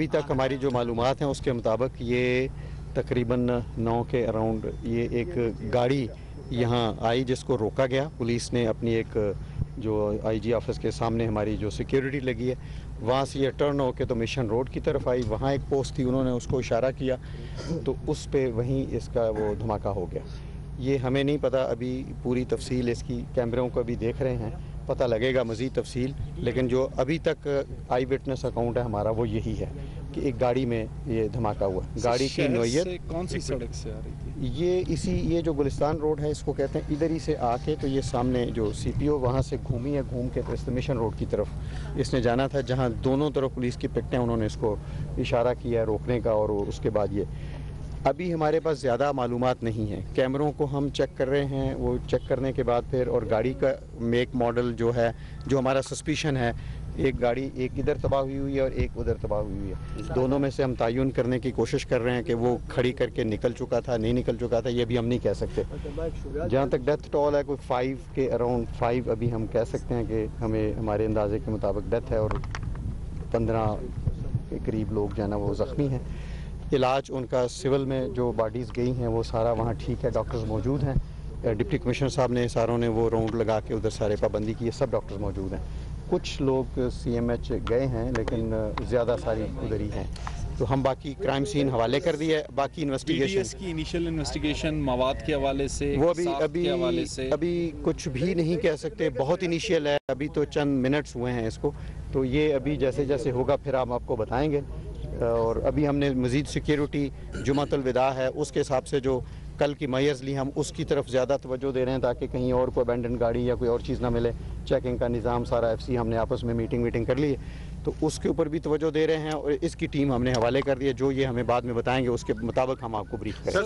ابھی تک ہماری جو معلومات ہیں اس کے مطابق یہ تقریباً 9 کے اراؤنڈ یہ ایک گاڑی یہاں آئی جس کو روکا گیا. پولیس نے اپنی ایک جو آئی جی آفس کے سامنے ہماری جو سیکیورٹی لگی ہے وہاں سے یہ ٹرن ہو کے تو مشن روڈ کی طرف آئی. وہاں ایک پوسٹ تھی, انہوں نے اس کو اشارہ کیا تو اس پہ وہیں اس کا وہ دھماکہ ہو گیا. یہ ہمیں نہیں پتہ, ابھی پوری تفصیل اس کی کیمروں کو ابھی دیکھ رہے ہیں, پتہ لگے گا مزید تفصیل. لیکن جو ابھی تک آئی وٹنس اکاؤنٹ ہے ہمارا وہ یہی ہے کہ ایک گاڑی میں یہ دھماکہ ہوا. گاڑی کی نوعیت کون سی سڑک سے آ رہی تھی؟ یہ جو گلستان روڈ ہے اس کو کہتے ہیں, ادھر ہی سے آ کے تو یہ سامنے جو سی پی او وہاں سے گھومی ہے, گھوم کے تو مشن روڈ کی طرف اس نے جانا تھا جہاں دونوں طرف پولیس کی پکٹیں انہوں نے اس کو اشارہ کیا ہے روکنے کا. اور اس کے بعد یہ ابھی ہمارے پاس زیادہ معلومات نہیں ہیں, کیمروں کو ہم چیک کر رہے ہیں. وہ چیک کرنے کے بعد پھر اور گاڑی کا میک ماڈل جو ہے جو ہمارا سسپیشن ہے, ایک گاڑی ایک ادھر تباہ ہوئی ہے اور ایک ادھر تباہ ہوئی ہے. دونوں میں سے ہم تعین کرنے کی کوشش کر رہے ہیں کہ وہ کھڑی کر کے نکل چکا تھا نہیں نکل چکا تھا, یہ بھی ہم نہیں کہہ سکتے. جہاں تک ڈیتھ ٹول ہے کوئی 5 کے اراؤنڈ 5 ابھی ہم کہہ سکتے ہیں کہ ہمیں ہمارے اندازے کے مطابق ڈیتھ ہے, اور 15 کے قریب لوگ جو ہے نا وہ زخمی ہیں. علاج ان کا سول میں جو باڈیز گئی ہیں وہ سارا وہاں ٹھیک ہے, ڈاکٹرز موجود ہیں. ڈپٹی کمشنر صاحب نے ساروں نے وہ راؤنڈ لگا کے ادھر سارے پابندی کی ہے, سب ڈاکٹرز موجود ہیں. کچھ لوگ سی ایم ایچ گئے ہیں لیکن زیادہ ساری ادھر ہی ہیں. تو ہم باقی کرائم سین حوالے کر دی ہے. باقی انویسٹیگیشن کی انیشل انویسٹیگیشن مواد کے حوالے سے وہ ابھی کچھ بھی نہیں کہہ سکتے, بہت انیشیل ہے, ابھی تو چند منٹس ہوئے ہیں اس کو. تو یہ ابھی جیسے جیسے ہوگا پھر ہم آپ کو بتائیں گے. اور ابھی ہم نے مزید سیکیورٹی جمعۃ الوداع ہے اس کے حساب سے جو کل کی میئرز لی, ہم اس کی طرف زیادہ توجہ دے رہے ہیں تاکہ کہیں اور کوئی ابینڈن گاڑی یا کوئی اور چیز نہ ملے. چیکنگ کا نظام سارا ایف سی ہم نے آپس میں میٹنگ کر لی ہے, تو اس کے اوپر بھی توجہ دے رہے ہیں. اور اس کی ٹیم ہم نے حوالے کر دی ہے, جو یہ ہمیں بعد میں بتائیں گے اس کے مطابق ہم آپ کو بریف کریں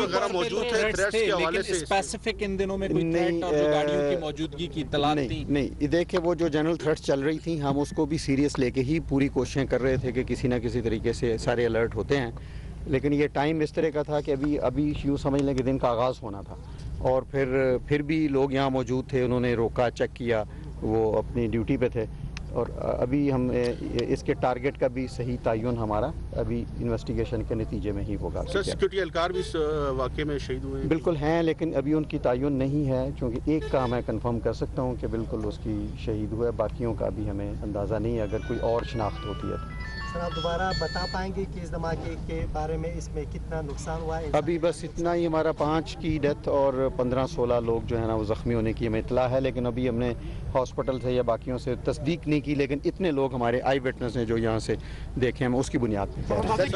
گے. اسپیسیفک ان دنوں میں کوئی تھریٹ اور جو گاڑیوں کی موجودگی کی اطلاعات نہیں دیکھیں, وہ جو جنرل تھریٹس چل رہی تھیں ہم اس کو بھی سیریس لے کے ہی پوری کوششیں کر رہے تھے کہ کسی نہ کسی طریقے سے سارے الرٹ ہوتے ہیں. لیکن یہ ٹائم اس طرح کا تھا کہ ابھی یوں سمجھ لیں کہ دن کا آغاز ہونا تھا, اور پھر بھی لوگ یہاں موجود تھے, انہوں نے روکا, چیک کیا, وہ اپنی ڈیوٹی پہ تھے. اور ابھی ہم اس کے ٹارگٹ کا بھی صحیح تعین ہمارا ابھی انویسٹیگیشن کے نتیجے میں ہی ہوگا. سر سیکورٹی اہلکار بھی اس واقعے میں شہید ہوئے ہیں؟ بالکل ہیں, لیکن ابھی ان کی تعین نہیں ہے, چونکہ ایک کا میں کنفرم کر سکتا ہوں کہ بالکل اس کی شہید ہوا ہے, باقیوں کا ابھی ہمیں اندازہ نہیں ہے, اگر کوئی اور شناخت ہوتی ہے تو. سر آپ دوبارہ بتا پائیں گے کہ اس دھماکے کے بارے میں اس میں کتنا نقصان ہوا ہے؟ ابھی بس اتنا ہی, ہمارا 5 کی ڈیتھ اور 15-16 لوگ جو ہے نا وہ زخمی ہونے کی ہمیں اطلاع ہے. لیکن ابھی ہم نے ہاسپٹل سے یا باقیوں سے تصدیق نہیں کی, لیکن اتنے لوگ ہمارے آئی وٹنس ہیں جو یہاں سے دیکھیں, ہم اس کی بنیاد پہ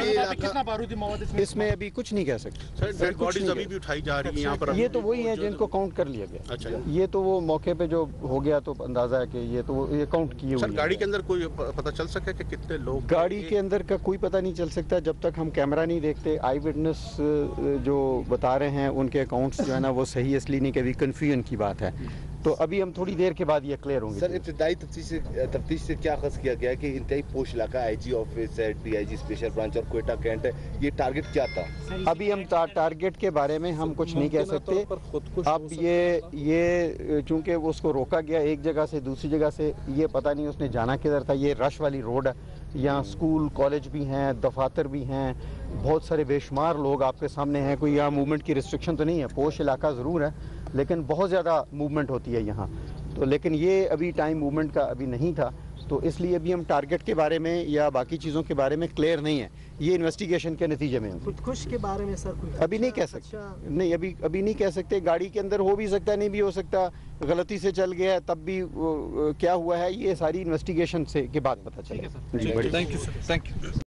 اس میں ابھی کچھ نہیں کہہ سکتے. یہ تو وہی ہیں جن کو کاؤنٹ کر لیا گیا. یہ تو وہ موقع پہ جو ہو گیا تو اندازہ ہے کہ یہ کاؤنٹ کیے ہوئے. گاڑی کے اندر کوئی پتہ چل سکا کہ کتنے لوگ؟ گاڑی کے اندر کا کوئی پتہ نہیں چل سکتا جب تک ہم کیمرہ نہیں دیکھتے. آئی وٹنس جو بتا رہے ہیں ان کے اکاؤنٹس جو ہے نا وہ صحیح اس لیے نہیں کہ ابھی کنفیوژن کی بات ہے, تو ابھی ہم تھوڑی دیر کے بعد یہ کلیئر ہوں گے. سر ابتدائی تفتیش سے کیا اخذ کیا گیا کہ انتہائی پوش علاقہ آئی جی آفس ہے, D I G special branch اور کوئٹہ کینٹ ہے, یہ ٹارگٹ کیا تھا؟ ابھی ہم ٹارگٹ کے بارے میں ہم کچھ نہیں کہہ سکتے. اب یہ چونکہ اس کو روکا گیا ایک جگہ سے دوسری جگہ سے, یہ پتہ نہیں اس نے جانا کدھر تھا. یہ رش والی روڈ ہے, یہاں اسکول کالج بھی ہیں, دفاتر بھی ہیں, بہت سارے بے شمار لوگ آپ کے سامنے ہیں. کوئی یہاں موومنٹ کی ریسٹرکشن تو نہیں ہے, پوش علاقہ ضرور ہے لیکن بہت زیادہ موومنٹ ہوتی ہے یہاں. تو لیکن یہ ابھی ٹائم موومنٹ کا ابھی نہیں تھا, تو اس لیے ابھی ہم ٹارگٹ کے بارے میں یا باقی چیزوں کے بارے میں کلیئر نہیں ہے. یہ انویسٹیگیشن کے نتیجے میں خودکش کے بارے میں سر ابھی نہیں کہہ سکتے. نہیں ابھی نہیں کہہ سکتے. گاڑی کے اندر ہو بھی سکتا ہے, نہیں بھی ہو سکتا, غلطی سے چل گیا تب بھی کیا ہوا ہے, یہ ساری انویسٹیگیشن سے کے بعد پتہ چلے. Thank you.